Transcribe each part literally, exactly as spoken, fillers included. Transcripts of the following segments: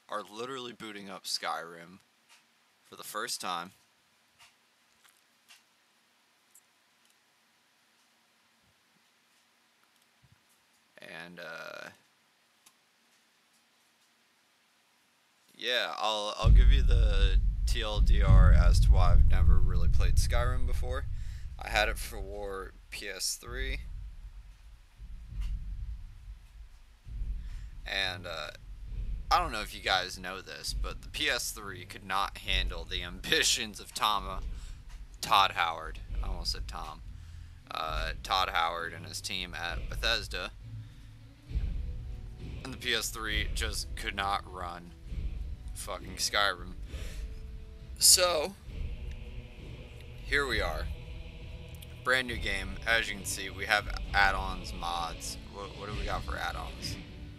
are literally booting up Skyrim for the first time. And, uh... yeah, I'll, I'll give you the T L D R as to why I've never really played Skyrim before. I had it for P S three. And, uh... I don't know if you guys know this, but the P S three could not handle the ambitions of Tom, Todd Howard. I almost said Tom. Uh, Todd Howard and his team at Bethesda. And the P S three just could not run fucking Skyrim. So, here we are. Brand new game. As you can see, we have add-ons, mods. What, what do we got for add-ons?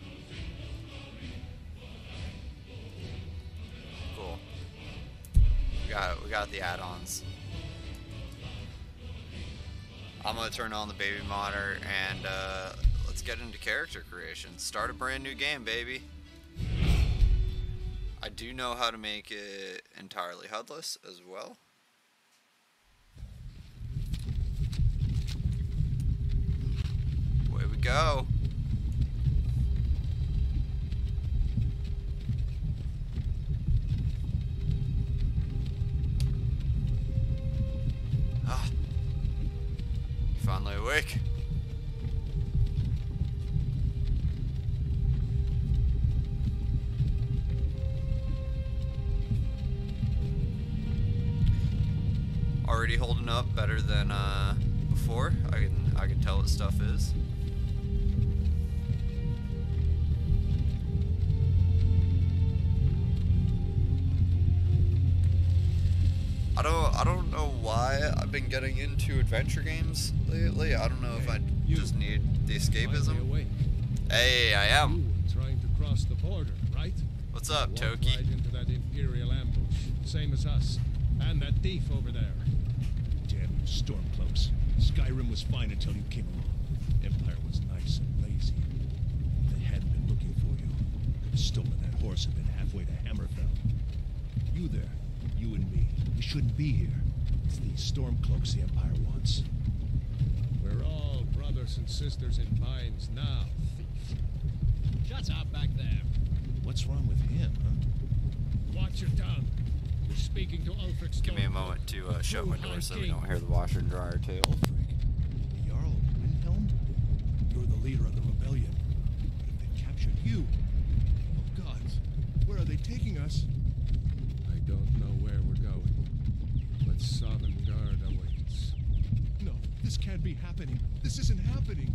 We got, we got the add-ons. I'm gonna turn on the baby monitor and uh, let's get into character creation. Start a brand new game, baby. I do know how to make it entirely H U D-less as well. Away we go. Finally awake. Already holding up better than uh, before. I can I can tell what stuff is. I don't I don't know why I've been getting into adventure games lately. I don't know if I just need the escapism. Hey, I am. You were trying to cross the border, right? What's up, Walked Toki? right into that Imperial ambush, same as us, and that thief over there. Damn you, Stormcloaks! Skyrim was fine until you came along. Empire was nice and lazy. If they hadn't been looking for you, could have stolen that horse and been halfway to Hammerfell. You there, you and me. We shouldn't be here. It's these Stormcloaks the Empire wants. We're all brothers and sisters in binds now, thief. Shut up back there. What's wrong with him, huh? Watch your tongue. You're speaking to Ulfric. Give me a moment to uh, shut my door so we don't hear the washer and dryer too. The Jarl of Windhelm? You're the leader of the rebellion. But if they've captured you... Oh, gods. Where are they taking us? I don't know where we're going, but Sovngarde awaits. No, this can't be happening. This isn't happening.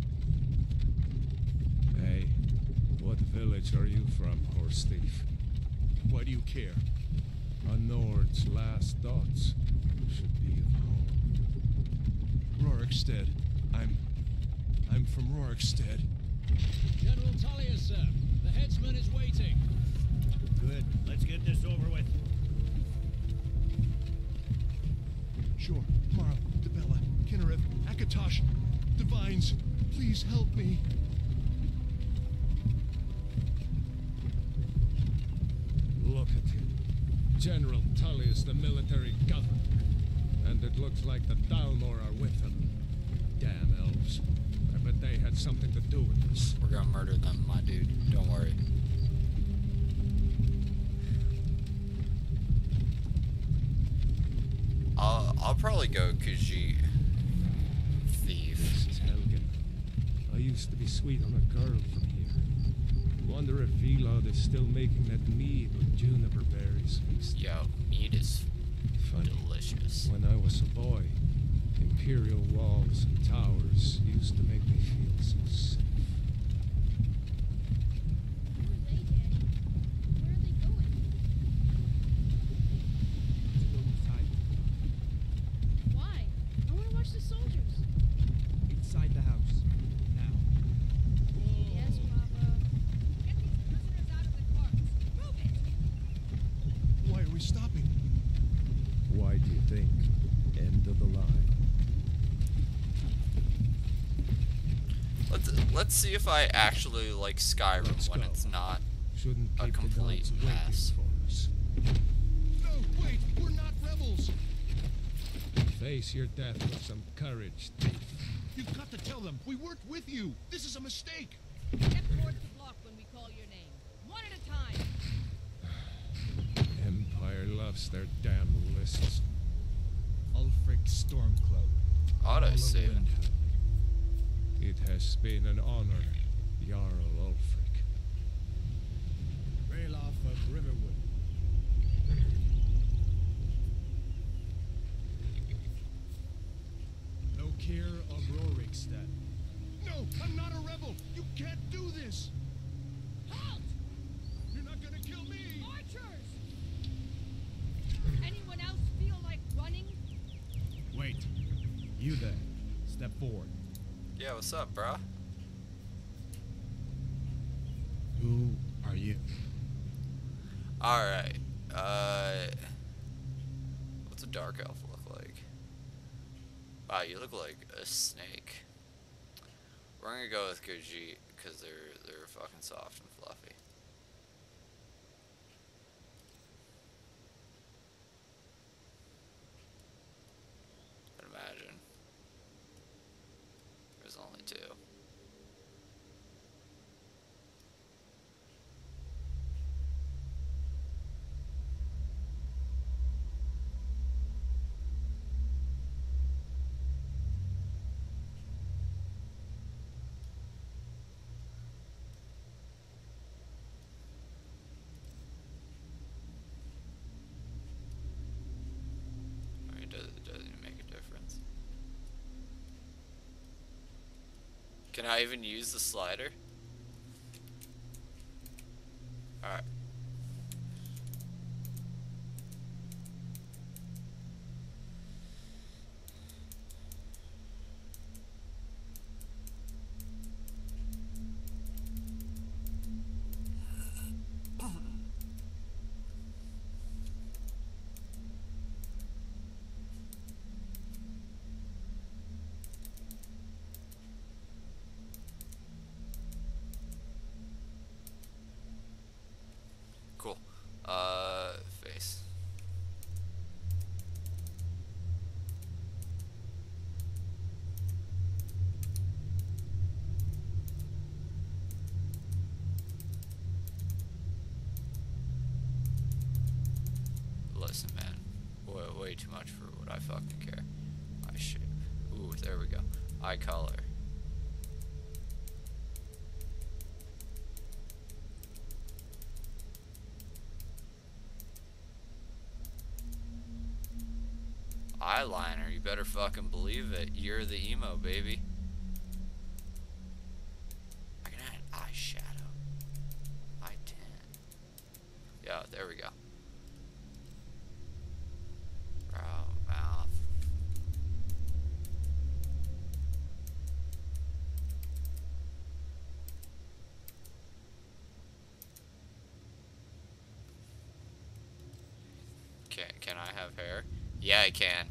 Hey, what village are you from, horse thief? Why do you care? A Nord's last thoughts should be of home. Rorikstead. I'm... I'm from Rorikstead. General Tullius, sir. The headsman is waiting. Good. Let's get this over with. Sure. Mara, Dibella, Kinnarev, Akatosh, Divines, please help me. Look at him. General Tullius, the military governor. And it looks like the Dalmor are with him. Damn elves. I bet they had something to do with this. We're gonna murder them, my dude. Don't worry. I'll, I'll probably go Khajiit. Thief. This is Helgen. I used to be sweet on a girl from here. Wonder if Vilod is still making that mead with juniper berries mixed. Yo, meat is Funny. delicious. When I was a boy, imperial walls and towers used to make me feel so safe. Who are they, Daddy? Where are they going? To go inside. Why? I want to watch the soldiers. Inside the house. Now. Yes, Papa. Get these prisoners out of the courts. Move it! Why are we stopping? Why do you think? End of the line. Let's let's see if I actually like Skyrim Let's when go. it's not Shouldn't A keep the complete gods mess. waiting for us. No, wait, we're not rebels. Face your death with some courage, thief. You've got to tell them we weren't with you. This is a mistake. Step towards the block when we call your name. One at a time. Empire loves their damn lists. Ulfric Stormcloak. Auto All save. Windhelm. It has been an honor, Jarl Ulfric. Ralof of Riverwood. Lokir of Rorikstead. No, I'm not a rebel. You can't do this. Halt! You're not gonna kill me. Archers! Anyone else feel like running? Wait. You there. Step forward. Yeah, what's up, bruh? Who are you? Alright. Uh. What's a dark elf look like? Wow, you look like a snake. We're gonna go with Gurjeet because they're they're fucking soft and fluffy. I'd imagine. There's only two. I mean, does it doesn't even make a difference. Can I even use the slider? Alright. Cool. Uh, face. Listen, man. Way, way too much for what I fucking care. Eye shape. Ooh, there we go. Eye color. Eyeliner, you better fucking believe it. You're the emo, baby. I can add eyeshadow. Eye tan. Yeah, there we go. Brow, mouth. Can, can I have hair? Yeah, I can.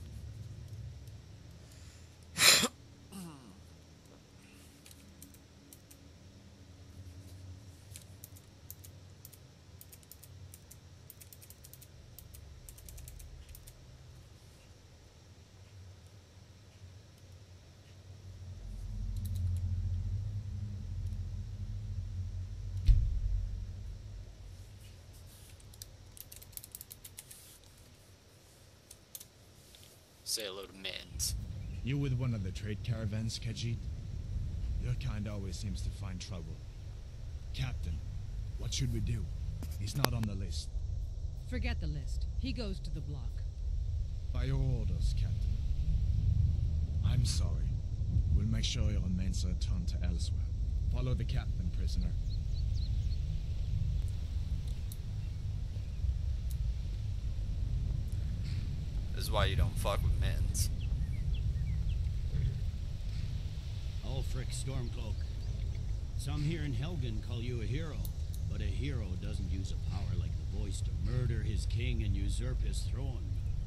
Say hello to Mittens. You with one of the trade caravans, Khajiit? Your kind always seems to find trouble. Captain, what should we do? He's not on the list. Forget the list. He goes to the block. By your orders, Captain. I'm sorry. We'll make sure your remains are turned to elsewhere. Follow the captain, prisoner. This is why you don't fuck with Mittens. Ulfric Stormcloak. Some here in Helgen call you a hero, but a hero doesn't use a power like the voice to murder his king and usurp his throne.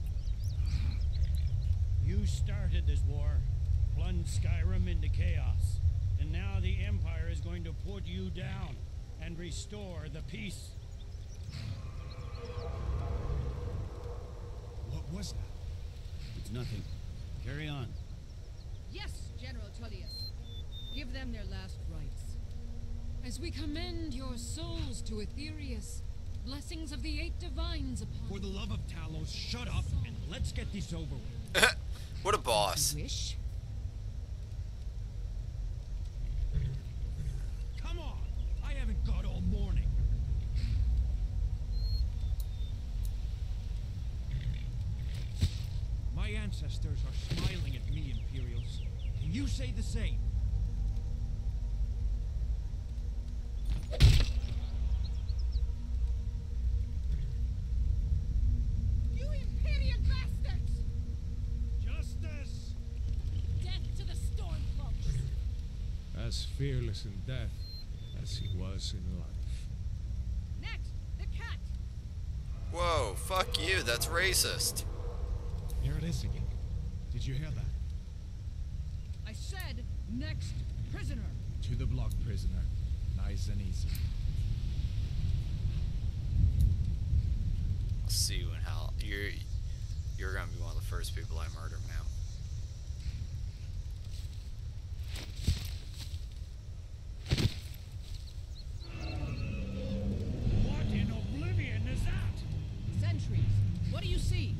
You started this war, plunged Skyrim into chaos, and now the Empire is going to put you down. and restore the peace. What was that? It's nothing. Carry on. Yes, General Tullius. Give them their last rites. As we commend your souls to Aetherius, blessings of the eight divines upon For the love of Talos, shut up and let's get this over with. What a boss. Wish? Come on! I haven't got all morning. My ancestors are smiling at me, Imperials. Can you say the same? You Imperial bastards! Justice! death to the Stormcloaks. As fearless in death as he was in life. Next, the cat! Whoa, fuck you, that's racist. Here it is again. Did you hear that? I said, next prisoner! To the block, prisoner. Nice and easy. I'll see you in hell. You're, you're gonna be one of the first people I murder now. What in oblivion is that? Sentries, what do you see?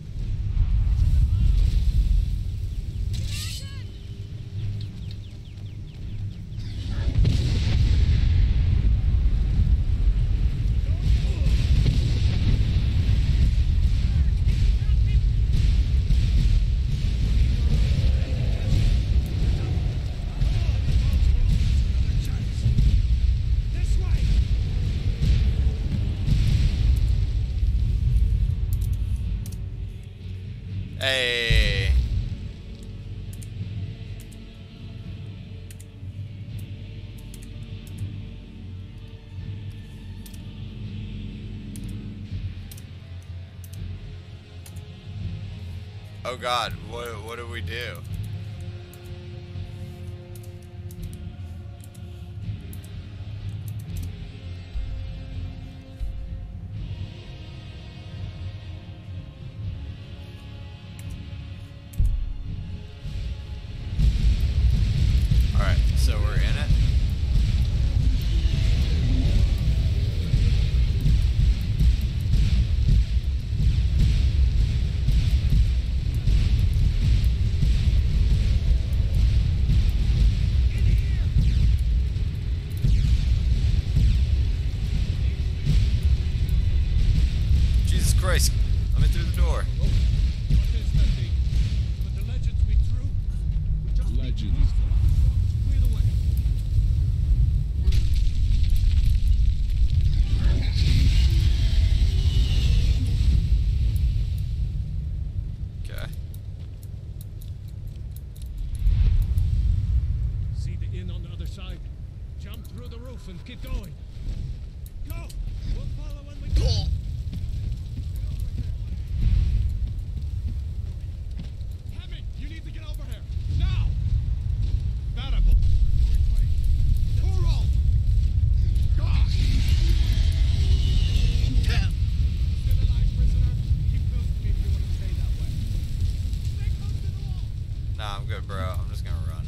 This way! Hey. Oh God, what what do we do? All right, so we're in it. Jesus Christ, let me through the door. What is that thing? Could the legends be true? We just need Legends. peace. Clear the way. Okay. See the inn on the other side? Jump through the roof and keep going. Go! We'll follow when we go. Hammond, you need to get over here. Now! Variable. Toro! Gosh! Damn! Still alive, prisoner? Keep close to me if you want to stay that way. Stay close to the wall! Nah, I'm good, bro. I'm just gonna run.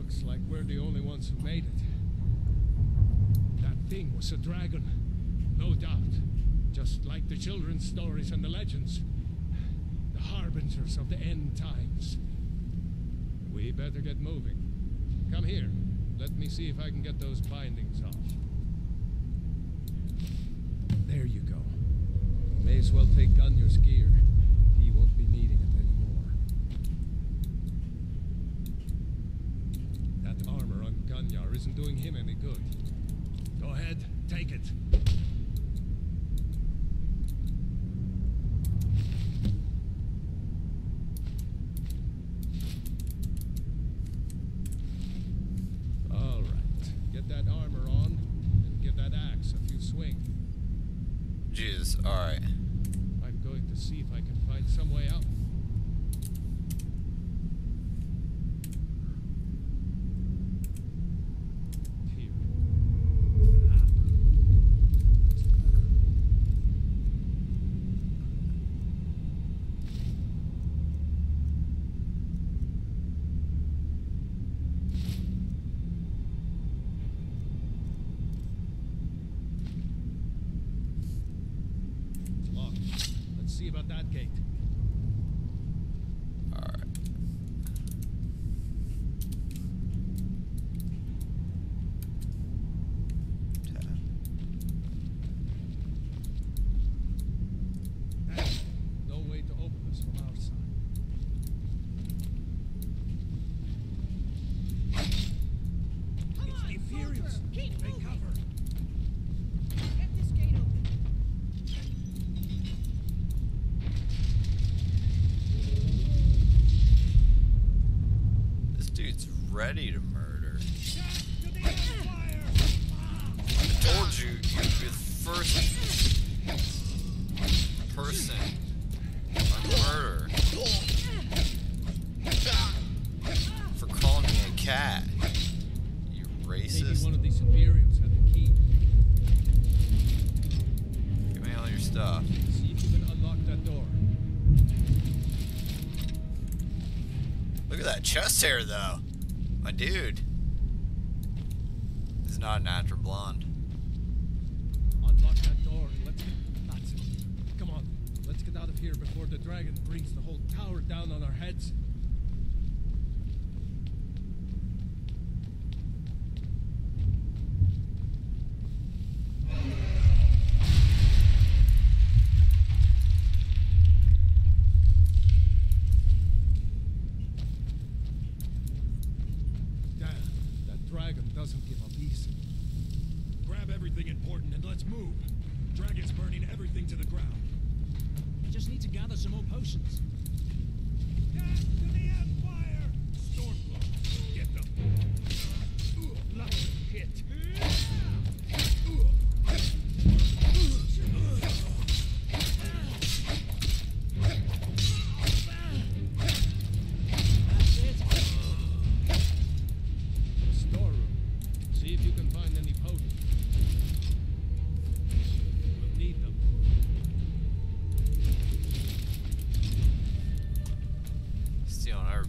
Looks like we're the only ones who made it. That thing was a dragon, no doubt. Just like the children's stories and the legends. The harbingers of the end times. We better get moving. Come here. Let me see if I can get those bindings off. There you go. May as well take Gunjar's gear. He won't be needing it anymore. That armor on Gunjar isn't doing him any good. Go ahead, take it. All right, get that armor on and give that axe a few swings. Jesus, alright. I'm going to see if I can find some way out. Here. Ah. It's locked. Let's see about that gate. Alright. No way to open this from our side. Come It's on, the Imperials. soldier. Keep Take moving. cover. Get this gate open. This dude's ready to murder. I told you, you're the first person on murder for calling me a cat. You Maybe racist. one of these Imperials had the key. Give me all your stuff. See if you can unlock that door. Look at that chest hair, though. My dude. He's not a natural blonde. Unlock that door and let's get... That's it. Come on. Let's get out of here before the dragon brings the whole tower down on our heads. Damn, that dragon doesn't give up easy. Grab everything important and let's move. Dragon's burning everything to the ground. I just need to gather some more potions. Death to the Empire! Stormcloak, get them. Lucky hit. That's it. Storeroom. See if you can find any potions. We'll need them. Stealing our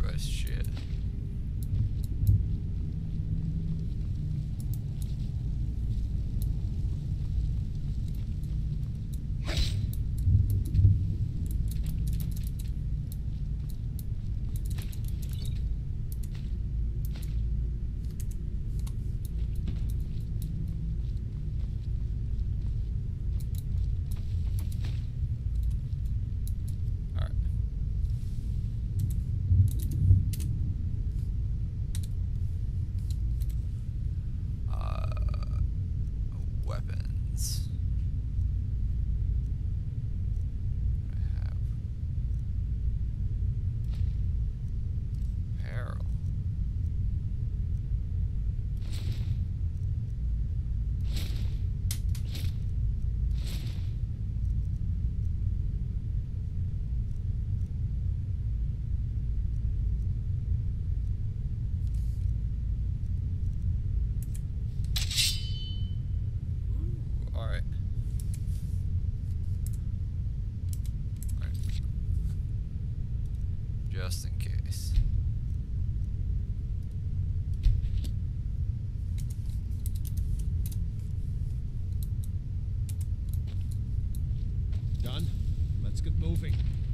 Let's get moving.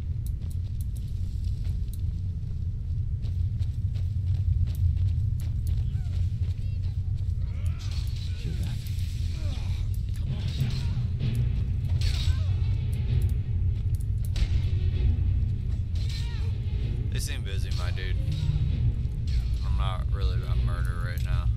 Hear that? They seem busy, my dude. I'm not really about murder right now.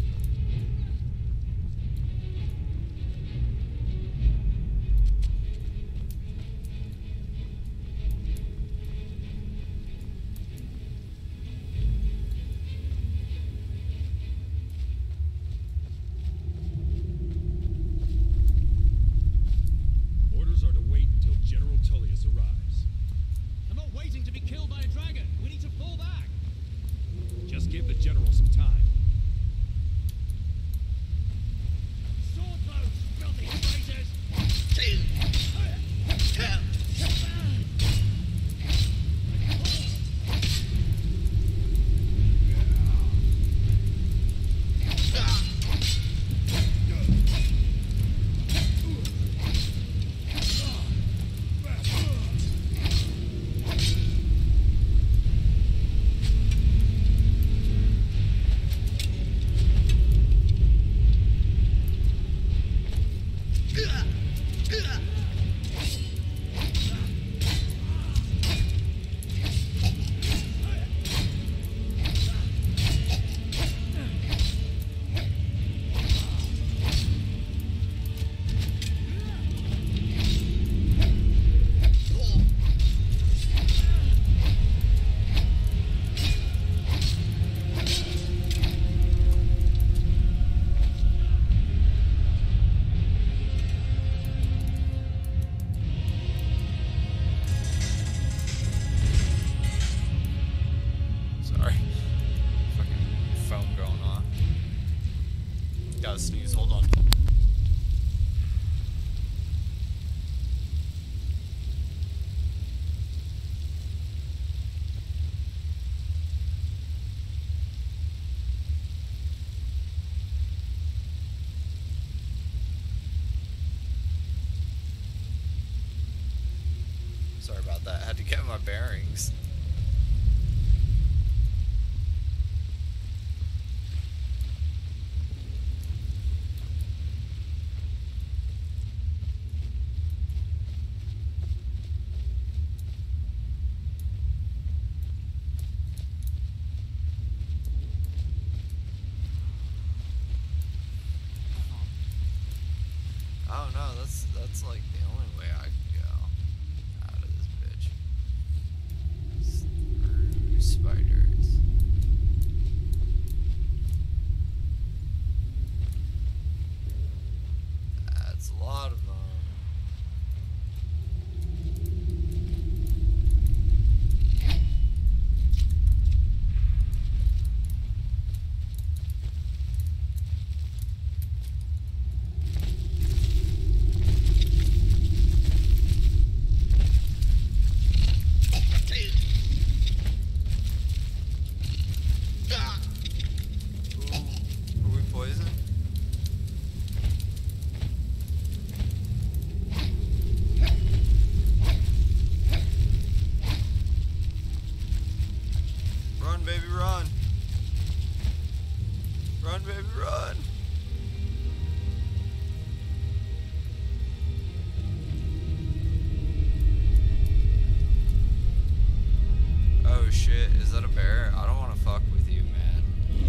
Orders are to wait until General Tullius arrives. I'm not waiting to be killed by a dragon. We need to fall back. Just give the General some time. Sword blows, filthy traitors! Sorry. Fucking phone going on. Gotta sneeze, hold on. Sorry about that. I had to get my bearings. Oh no, that's that's like the only way I could go out of this bitch. Screw spiders. That's a lot of them. Ooh, are we poisoned? Run, baby, run. Run, baby, run. Oh shit, is that a bear? I don't want to fuck with you, man.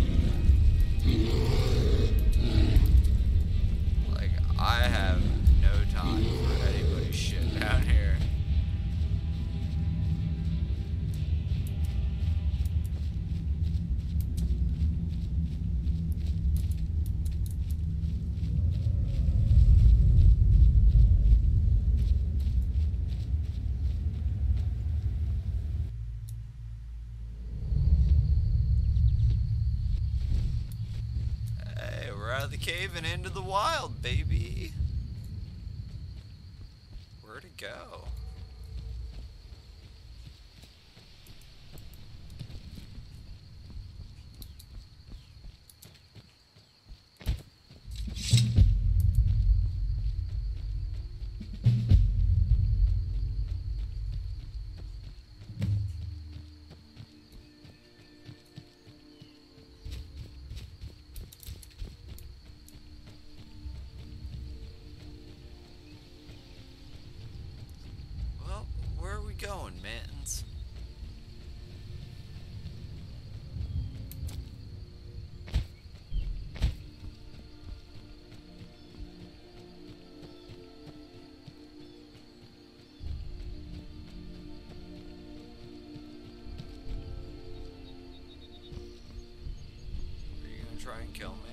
Like, I have no time for anybody's shit down here. Hey, we're out of the cave and into the wild, baby. Where'd it go? going, Mittens? Are you gonna try and kill me?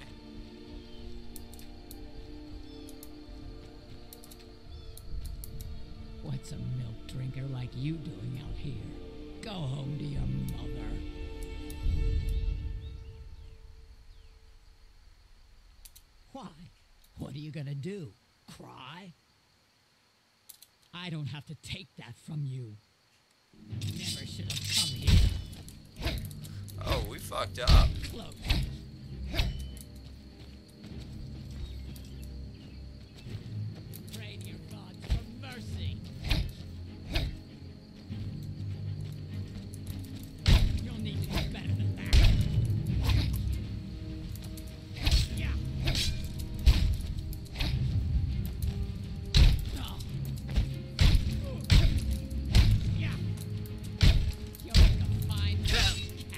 What's a milk drinker like you doing out here? Go home to your mother. Why? What are you gonna do? Cry? I don't have to take that from you. Never should have come here. Oh, we fucked up. Close. Pray to your gods for mercy. You'll need to do better than that. Yeah. Oh. Yeah. You'll make a fine cat.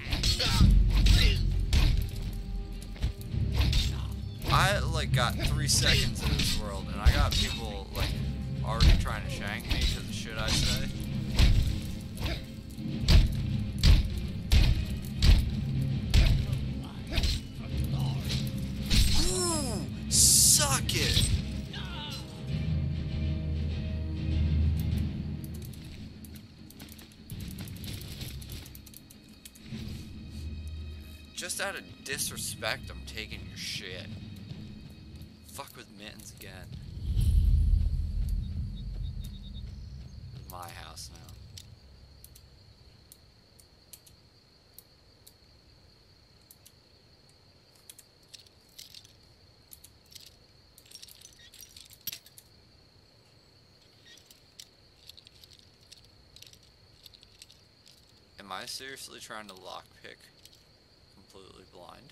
I like got three seconds in this world, and I got people like already trying to shank me because of shit I say. Ooh, suck it. Just out of disrespect, I'm taking your shit. Fuck with Mittens again. It's my house now. Am I seriously trying to lockpick completely blind?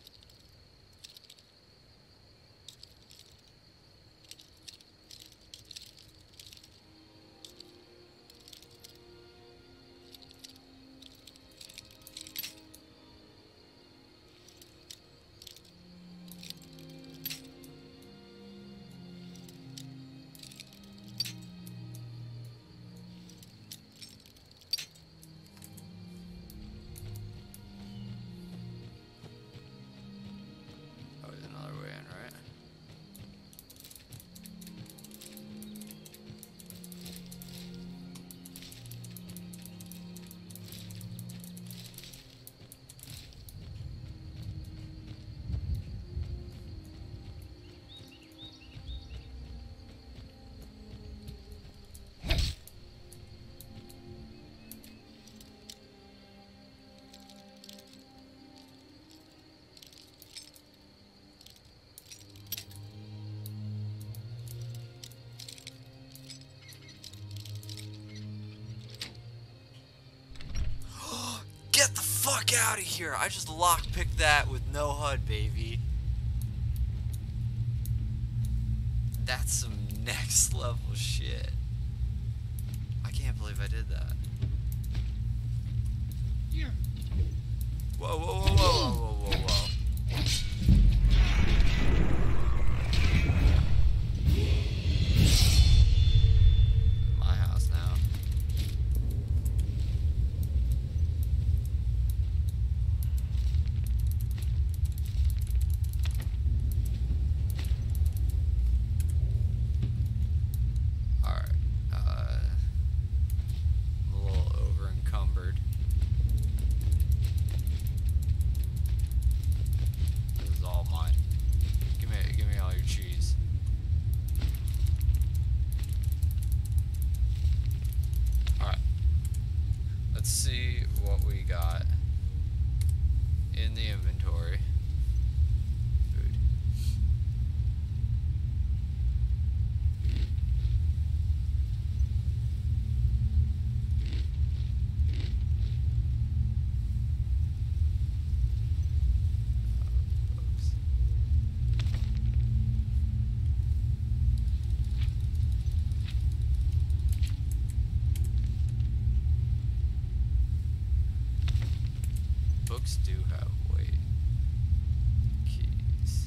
Oh, there's another way in, right? Get the fuck out of here! I just lockpicked that with no H U D, baby. That's some next level shit. I can't believe I did that. Whoa, whoa, whoa, whoa, whoa, whoa, whoa, whoa. My house now. Alright, uh, I'm a little over encumbered. books do have weight. Keys.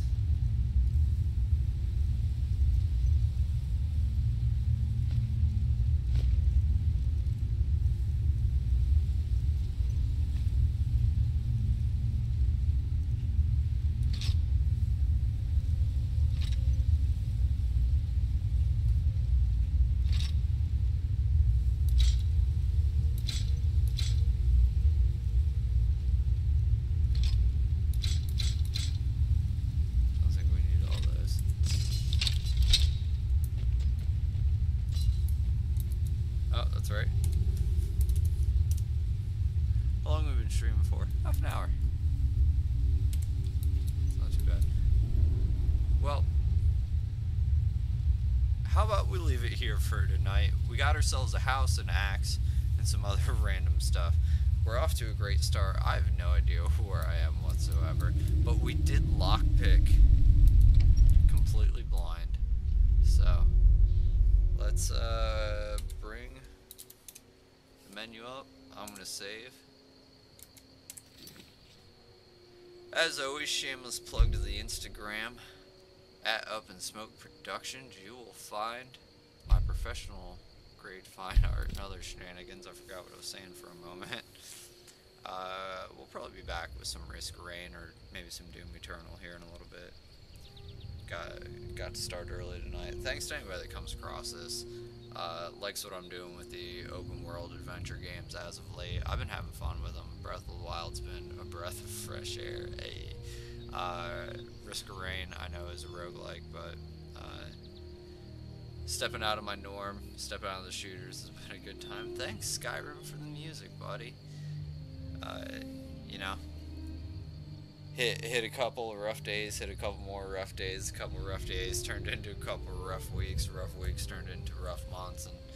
Sounds like we need all those. Oh, that's right. How long have we been streaming for? Half an hour. It's not too bad. Well, how about we leave it here for tonight? We got ourselves a house, an axe, and some other random stuff. We're off to a great start. I have no idea where I am whatsoever, but we did lockpick completely blind. So let's uh, bring the menu up. I'm gonna save. As always, shameless plug to the Instagram at Up in Smoke Productions. You will find my professional grade fine art and other shenanigans. I forgot what I was saying for a moment. Uh, we'll probably be back with some Risk Rain or maybe some Doom Eternal here in a little bit. Got got to start early tonight. Thanks to anybody that comes across this, uh, likes what I'm doing with the open world adventure games as of late. I've been having fun with them. Breath of the Wild's been a breath of fresh air. A uh, Risk of Rain, I know, is a roguelike, but uh, stepping out of my norm, stepping out of the shooters has been a good time. Thanks, Skyrim, for the music, buddy. Uh, you know, hit hit a couple of rough days, hit a couple more rough days, a couple of rough days turned into a couple of rough weeks, rough weeks turned into rough months, and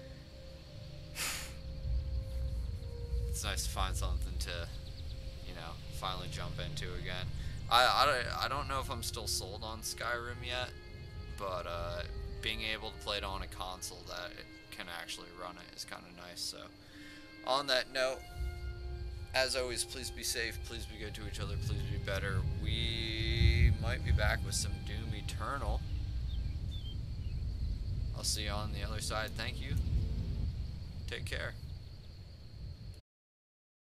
it's nice to find something to, you know, finally jump into again. I, I, I don't know if I'm still sold on Skyrim yet, but uh, being able to play it on a console that can actually run it is kind of nice. So, on that note, as always, please be safe, please be good to each other, please be better. We might be back with some Doom Eternal. I'll see you on the other side. Thank you. Take care.